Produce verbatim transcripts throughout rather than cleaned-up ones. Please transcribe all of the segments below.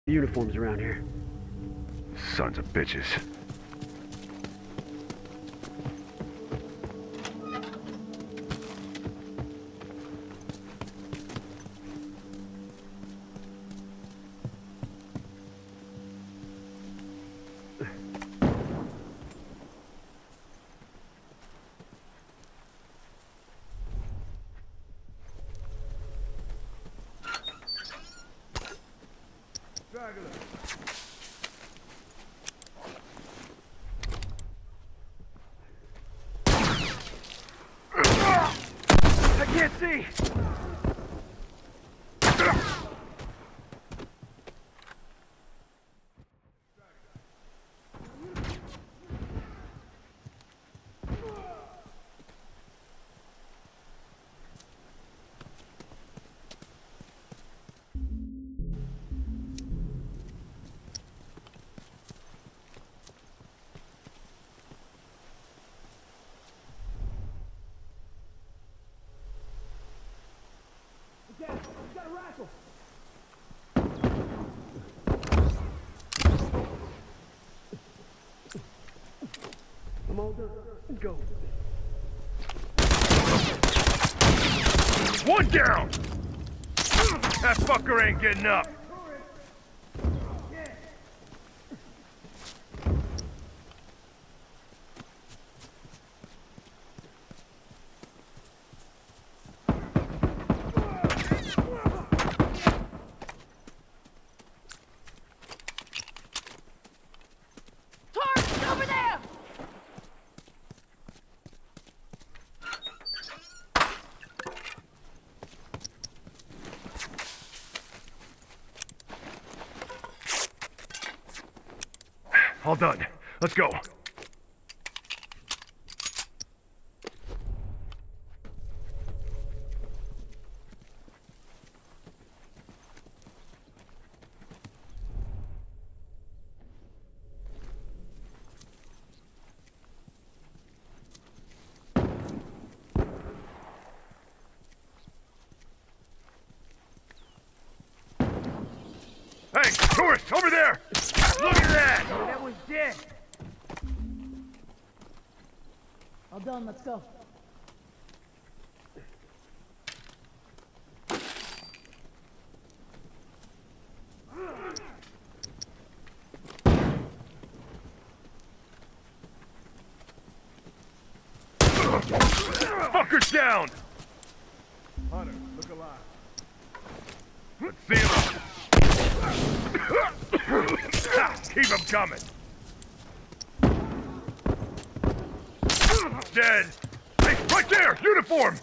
uniforms around here. Sons of bitches. I can't see! I'm all done. Let's go. One down! That fucker ain't getting up! Over there! All done. Let's go. Hey, tourist, over there! Look at that! That was dead! All done, let's go. Fucker's down! Hunter, look alive. Let's see him. Keep him coming. Dead. Hey, right there! Uniform!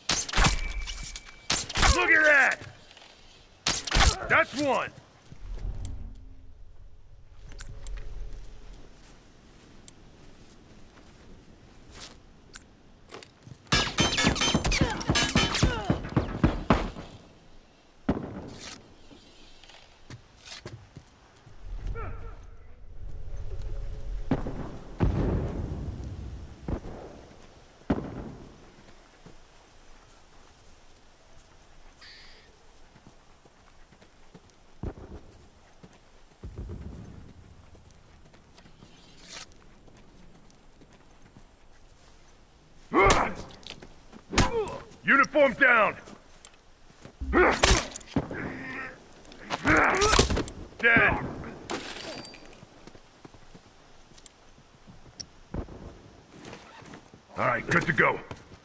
Look at that! That's one! Uniform down! Dead! All right, good to go.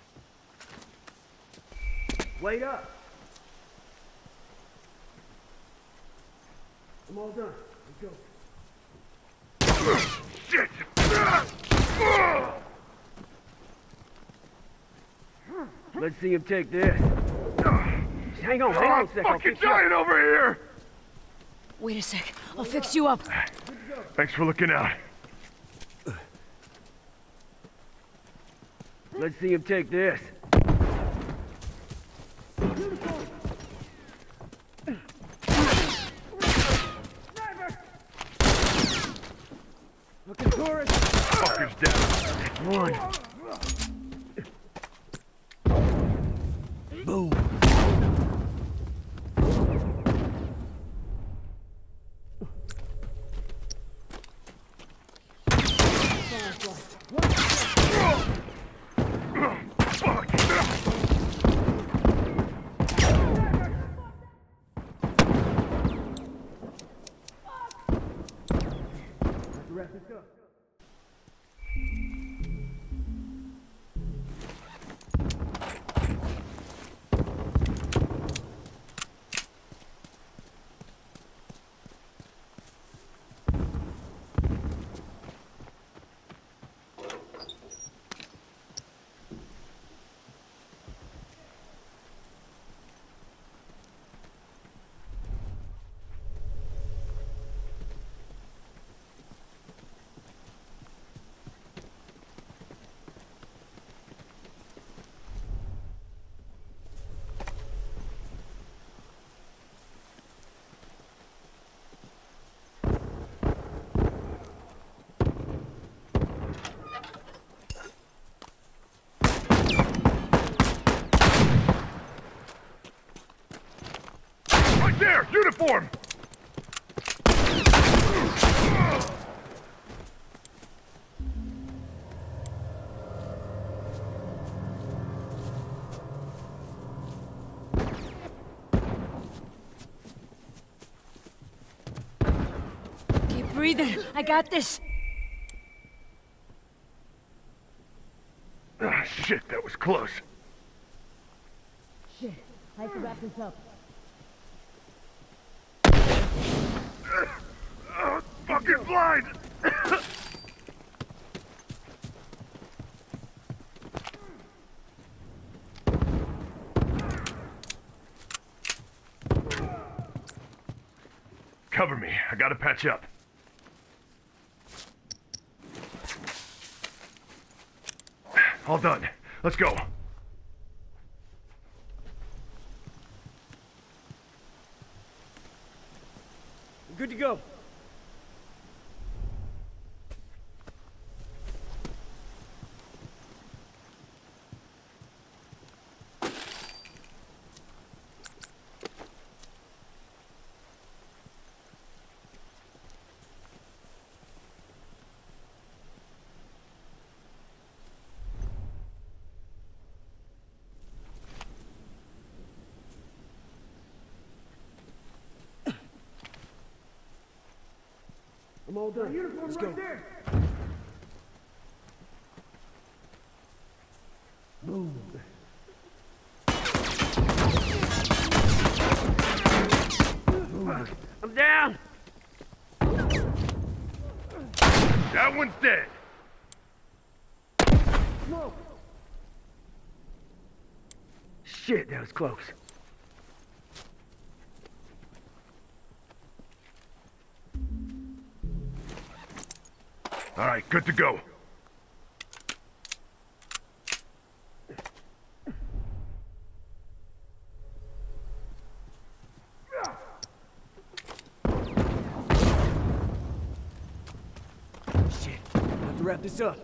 Wait up! I'm all done. Let's go. Shit! Let's see him take this. Hang on, hang on a I'm second. I'll fucking fix you up. dying over here! Wait a sec. I'll fix you up. Thanks for looking out. Let's see him take this. Looking tourist. Fucker's down. One. Boom. Right there! Uniform! Keep breathing. I got this. Ah, shit, that was close. Shit. I have to wrap this up. Uh, fucking blind! Cover me. I gotta patch up. All done. Let's go. Good to go. I'm all done. Let's go. Boom. I'm down. That one's dead. Whoa. Shit, that was close. All right, good to go. Shit, I have to wrap this up.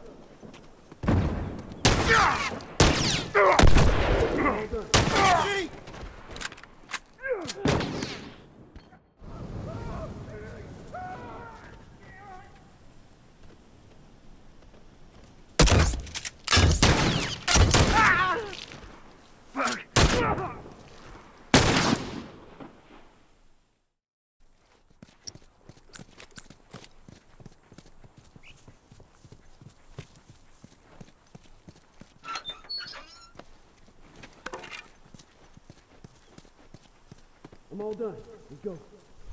I'm all done. Let's go.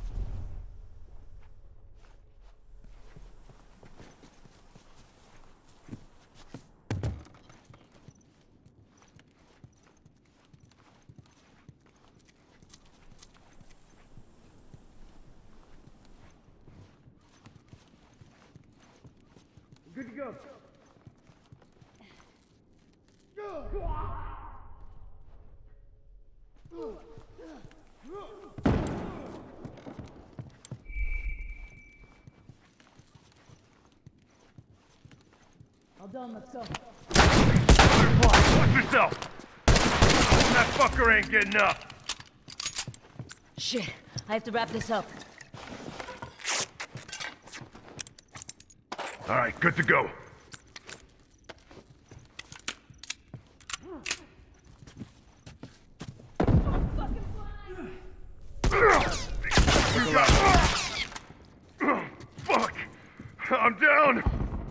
Good to go. All done, let's go. Watch yourself! That fucker ain't getting up! Shit. I have to wrap this up. All right, good to go. Fuck! I'm down!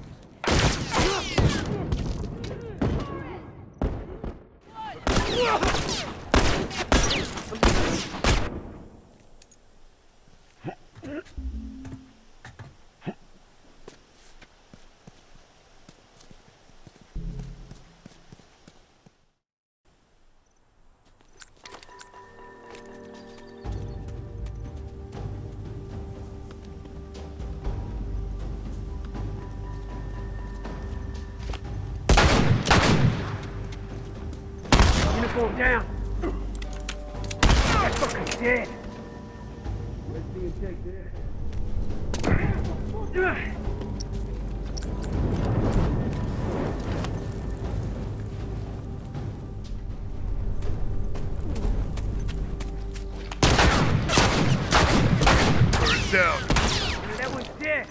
Uniform down. That fucker's dead. Let's see him take this. First down. That one's dead.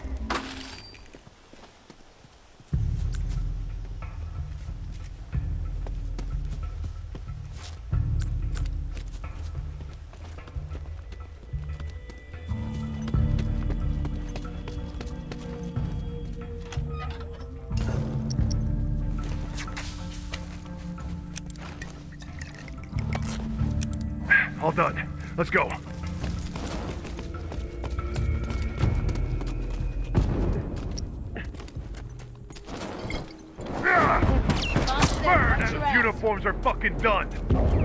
All done. Let's go. Burn! Those uniforms are fucking done.